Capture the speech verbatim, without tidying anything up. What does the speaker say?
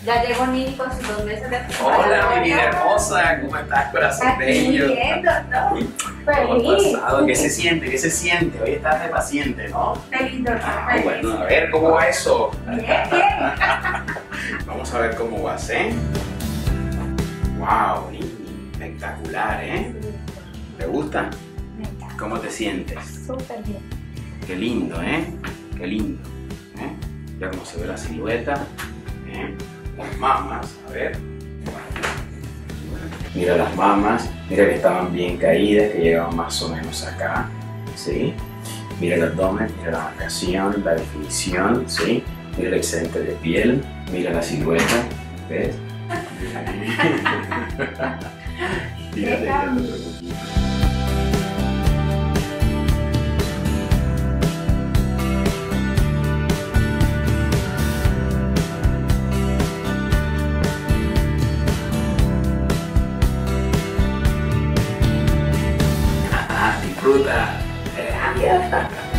Ya llegó Nini con sus dos meses de Hola, mi vida hermosa, ¿cómo estás, corazón bello? Bien, doctor. ¿Cómo has Feliz. pasado? ¿Qué se siente? ¿Qué se siente? Hoy estás de paciente, ¿no? Feliz, doctor. Ah, Feliz. bueno, a ver, ¿cómo va eso? Bien, bien. Vamos a ver cómo vas, ¿eh? Wow, Nini, espectacular, ¿eh? ¿Te gusta? Me encanta. ¿Cómo te sientes? Súper bien. Qué lindo, ¿eh? Qué lindo. ¿Eh? Ya cómo se ve la silueta. ¿Eh? Las mamas, a ver. Mira las mamas, mira que estaban bien caídas, que llegaban más o menos acá, ¿sí? Mira el abdomen, mira la marcación, la definición, ¿sí? Mira el excedente de piel, mira la silueta, ¿ves? Mírate, ya no te preocupes. Disfruta. Eh,